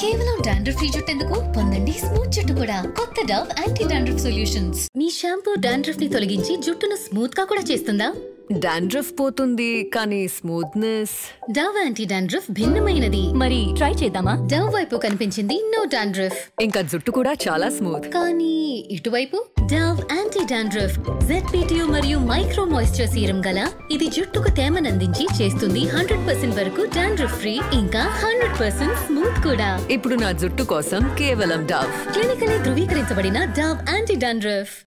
కేవలం dandruff free జుట్టు ఎందుకు పొందండి స్మూత్ జుట్టు కూడా కొత్త డవ్ యాంటీ డాండ్రఫ్ సొల్యూషన్స్ మీ షాంపూ డాండ్రఫ్ ని తొలగించి జుట్టును స్మూత్ గా కూడా చేస్తుందా డాండ్రఫ్ పోతుంది కానీ స్మూత్నెస్ డవ్ యాంటీ డాండ్రఫ్ భిన్నమైనది మరి ట్రై చేద్దామా డవ్ వైపు కనిపించింది నో డాండ్రఫ్ ఇంకా జుట్టు కూడా చాలా స్మూత్ కానీ ఇటువైపు డవ్ యాంటీ డాండ్రఫ్ ZPTO మరియు మైక్రో మాయిశ్చర్ సీరం గల ఇది జుట్టుకు తేమనందించి చేస్తుంది 100% వరకు డాండ్రఫ్ ఫ్రీ ఇంకా 100% స్మూత్ కూడా ఇప్పుడు నా జుట్టు కోసం కేవలం డవ్ క్లినికల్లీ ధృవీకరించబడిన డవ్ యాంటీ డాండ్రఫ్